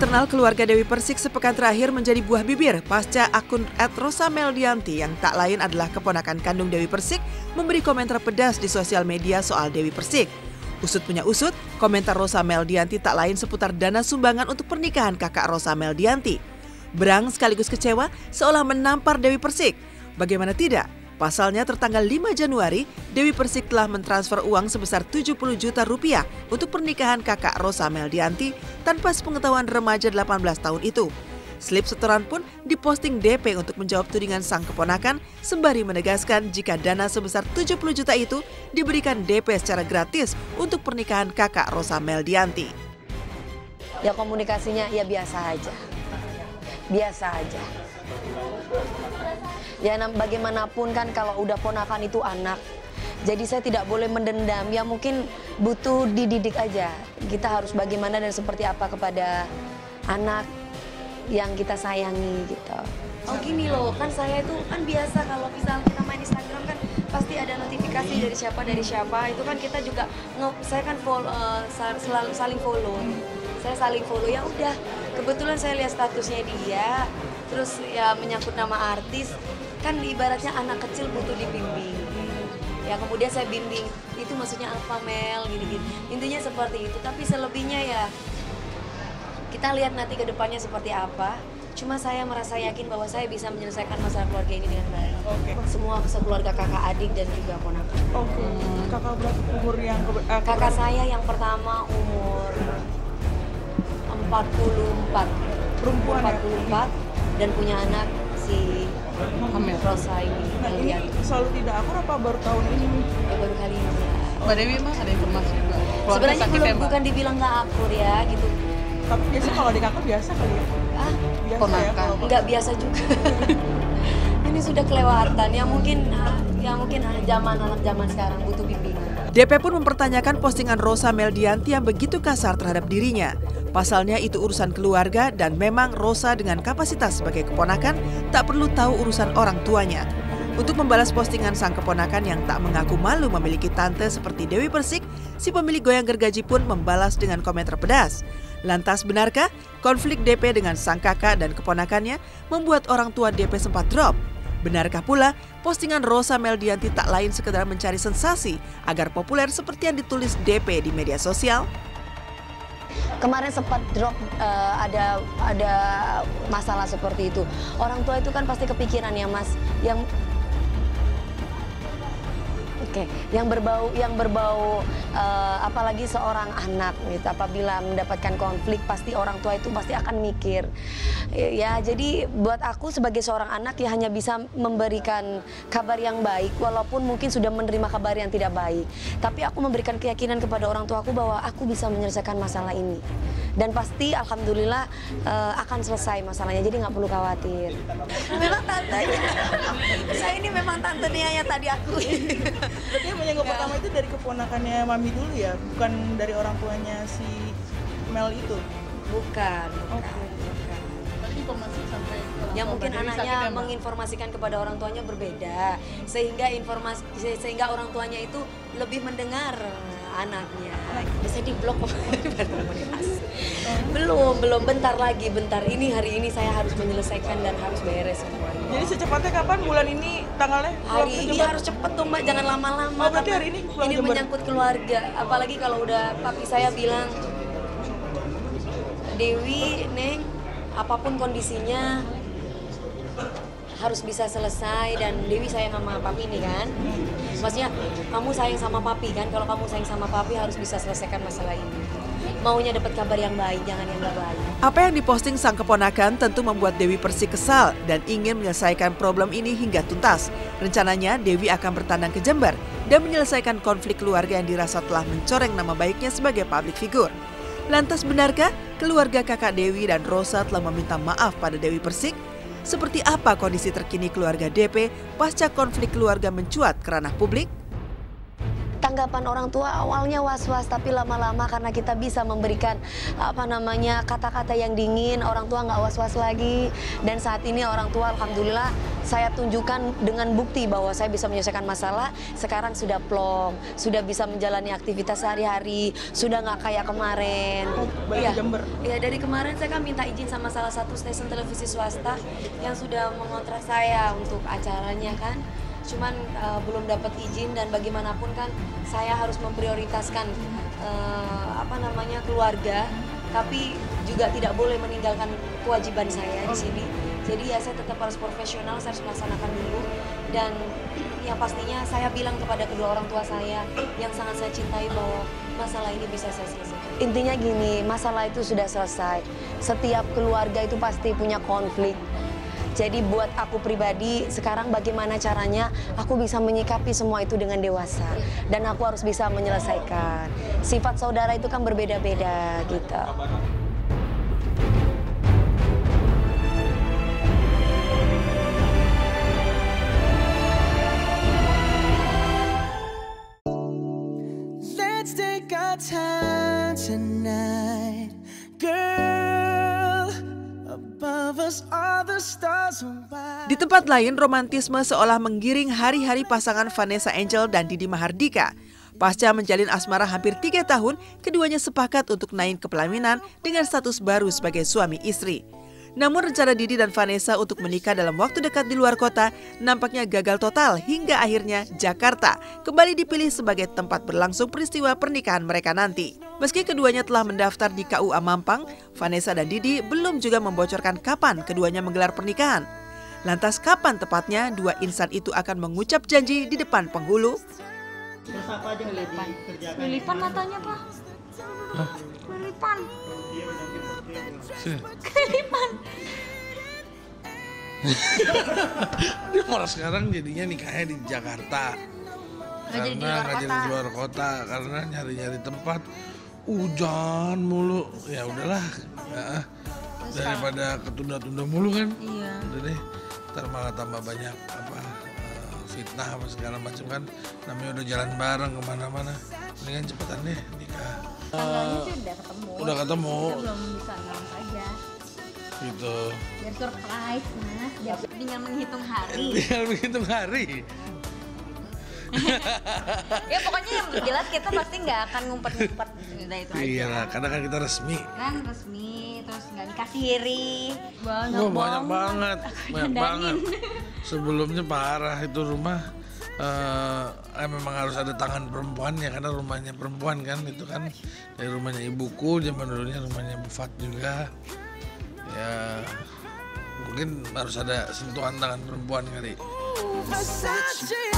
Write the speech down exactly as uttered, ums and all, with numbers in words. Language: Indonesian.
internal keluarga Dewi Persik sepekan terakhir menjadi buah bibir pasca akun et rosa meldianti yang tak lain adalah keponakan kandung Dewi Persik memberi komentar pedas di sosial media soal Dewi Persik. Usut punya usut, komentar Rosa Meldianti tak lain seputar dana sumbangan untuk pernikahan kakak Rosa Meldianti. Berang sekaligus kecewa seolah menampar Dewi Persik. Bagaimana tidak? Pasalnya tertanggal lima Januari, Dewi Persik telah mentransfer uang sebesar tujuh puluh juta rupiah untuk pernikahan kakak Rosa Meldianti tanpa sepengetahuan remaja delapan belas tahun itu. Slip setoran pun diposting D P untuk menjawab tudingan sang keponakan sembari menegaskan jika dana sebesar tujuh puluh juta itu diberikan D P secara gratis untuk pernikahan kakak Rosa Meldianti. Ya komunikasinya ya biasa aja, biasa aja. Ya bagaimanapun kan kalau udah ponakan itu anak, jadi saya tidak boleh mendendam. Ya mungkin butuh dididik aja. Kita harus bagaimana dan seperti apa kepada anak yang kita sayangi gitu. Oh gini loh, kan saya itu kan biasa kalau misalnya kita main Instagram kan pasti ada notifikasi dari siapa dari siapa. Itu kan kita juga, saya kan follow, uh, selalu saling follow. Saya saling follow, ya udah. Kebetulan saya lihat statusnya dia, terus ya menyangkut nama artis. Kan ibaratnya anak kecil butuh dibimbing. Ya kemudian saya bimbing, itu maksudnya apa Mel, gini-gini. Intinya seperti itu, tapi selebihnya ya kita lihat nanti ke depannya seperti apa. Cuma saya merasa yakin bahwa saya bisa menyelesaikan masalah keluarga ini dengan baik. Oke. Semua sekeluarga kakak adik dan juga ponakan. Oke. Hmm. Kakak berapa umur yang uh, kakak saya yang pertama umur empat puluh empat. Perempuan empat puluh empat ya? Dan punya anak si Hamil. Rosa ini. Nah, ini selalu tidak akur apa baru tahun ini? Ya, baru kali ini. Ya. Mbak Dewi emang ada informasi juga? Sebenarnya belum, ya, bukan dibilang nggak akur ya gitu. Tapi biasa kalau di kakak biasa kali ya? Ah, biasa ponakan. Ya, kalau nggak biasa juga. Ini sudah kelewatan ya mungkin ya mungkin zaman anak zaman sekarang butuh bimbingan. D P pun mempertanyakan postingan Rosa Meldianti yang begitu kasar terhadap dirinya. Pasalnya itu urusan keluarga dan memang Rosa dengan kapasitas sebagai keponakan tak perlu tahu urusan orang tuanya. Untuk membalas postingan sang keponakan yang tak mengaku malu memiliki tante seperti Dewi Persik, si pemilik goyang gergaji pun membalas dengan komentar pedas. Lantas benarkah konflik D P dengan sang kakak dan keponakannya membuat orang tua D P sempat drop? Benarkah pula postingan Rosa Meldianti tak lain sekedar mencari sensasi agar populer seperti yang ditulis D P di media sosial? Kemarin sempat drop uh, ada ada masalah seperti itu. Orang tua itu kan pasti kepikiran ya Mas, yang Oke, yang berbau yang berbau uh, apalagi seorang anak gitu, apabila mendapatkan konflik pasti orang tua itu pasti akan mikir. Ya, jadi buat aku sebagai seorang anak ya hanya bisa memberikan kabar yang baik walaupun mungkin sudah menerima kabar yang tidak baik. Tapi aku memberikan keyakinan kepada orang tua aku bahwa aku bisa menyelesaikan masalah ini. Dan pasti alhamdulillah uh, akan selesai masalahnya, jadi nggak perlu khawatir. Memang tantenya, saya ini memang tante Nia yang tadi aku. Berarti yang menyangkut pertama itu dari keponakannya Mami dulu ya, bukan dari orang tuanya si Mel itu? Bukan, bukan. Okay. bukan. Tapi informasi sampai Ya mungkin Dewi anaknya sakit, ya, menginformasikan kepada orang tuanya berbeda, sehingga informasi sehingga orang tuanya itu lebih mendengar anaknya. Bisa diblok belum belum bentar lagi bentar ini hari ini saya harus menyelesaikan dan harus beres semuanya. Jadi secepatnya kapan? Bulan ini tanggalnya? Hari ini harus cepet dong Mbak, jangan lama-lama. Oh, berarti hari ini pulang ini Jember. menyangkut keluarga, apalagi kalau udah papi saya bilang, Dewi, Neng, apapun kondisinya harus bisa selesai, dan Dewi sayang sama papi nih kan. Maksudnya kamu sayang sama papi kan, kalau kamu sayang sama papi harus bisa selesaikan masalah ini. Maunya dapat kabar yang baik, jangan yang gak baik. Apa yang diposting sang keponakan tentu membuat Dewi Persik kesal dan ingin menyelesaikan problem ini hingga tuntas. Rencananya Dewi akan bertandang ke Jember dan menyelesaikan konflik keluarga yang dirasa telah mencoreng nama baiknya sebagai public figure. Lantas benarkah keluarga kakak Dewi dan Rosa telah meminta maaf pada Dewi Persik? Seperti apa kondisi terkini keluarga D P pasca konflik keluarga mencuat ke ranah publik? tanggapan orang tua awalnya was-was, tapi lama-lama karena kita bisa memberikan apa namanya kata-kata yang dingin, orang tua nggak was-was lagi. Dan saat ini orang tua alhamdulillah saya tunjukkan dengan bukti bahwa saya bisa menyelesaikan masalah. Sekarang sudah plong, sudah bisa menjalani aktivitas sehari-hari, sudah nggak kayak kemarin. Balik Iya, ke Jember. iya, dari kemarin saya kan minta izin sama salah satu stasiun televisi swasta yang sudah mengontrak saya untuk acaranya kan. Cuman uh, belum dapat izin, dan bagaimanapun kan saya harus memprioritaskan uh, apa namanya keluarga, tapi juga tidak boleh meninggalkan kewajiban saya di sini. Jadi ya saya tetap harus profesional, saya harus melaksanakan dulu, dan yang pastinya saya bilang kepada kedua orang tua saya yang sangat saya cintai bahwa masalah ini bisa saya selesaikan. Intinya gini, masalah itu sudah selesai. Setiap keluarga itu pasti punya konflik. Jadi buat aku pribadi, sekarang bagaimana caranya aku bisa menyikapi semua itu dengan dewasa. Dan aku harus bisa menyelesaikan. Sifat saudara itu kan berbeda-beda gitu. Let's take our time tonight, girl. Above us all the stars are white. Di tempat lain, romantisme seolah menggiring hari-hari pasangan Vanessa Angel dan Didi Mahardika. Pasca menjalin asmara hampir tiga tahun, keduanya sepakat untuk naik ke pelaminan dengan status baru sebagai suami istri. Namun rencana Didi dan Vanessa untuk menikah dalam waktu dekat di luar kota nampaknya gagal total, hingga akhirnya Jakarta kembali dipilih sebagai tempat berlangsung peristiwa pernikahan mereka nanti. Meski keduanya telah mendaftar di K U A Mampang, Vanessa dan Didi belum juga membocorkan kapan keduanya menggelar pernikahan. Lantas kapan tepatnya dua insan itu akan mengucap janji di depan penghulu? Terus apa aja yang Lilipan. dikerjakan? Lilipan katanya, Pak. Lilipan. Lilipan. Dia malah sekarang jadinya nikahnya di Jakarta. Nggak jadi di Karena luar nggak jadi kota. di luar kota, karena nyari-nyari tempat hujan mulu. Ya udahlah, ya, daripada ketunda-tunda mulu kan. Iya. Udah deh, ntar malah tambah banyak apa eh, fitnah apa segala macam kan. Namanya udah jalan bareng kemana-mana. Mendingan cepetan deh nikah. Tanggalnya sih udah ketemu. Udah ketemu. Kita belum bisa announce aja. Gitu. Biar surprise, Mas. Biar tinggal menghitung hari. Tinggal menghitung hari. Ya pokoknya yang jelas kita pasti nggak akan ngumpet-ngumpet udah itu aja. Iya lah, karena kan kita resmi. Kan resmi, terus nggak nikah siri. Banyak, Wah, banyak banget, banyak Dandanin. banget. Sebelumnya parah itu rumah. Eh, eh, memang harus ada tangan perempuannya karena rumahnya perempuan kan, itu kan dari rumahnya ibuku, zaman dulunya rumahnya Bu Fat juga. Ya mungkin harus ada sentuhan tangan perempuan kali. Versace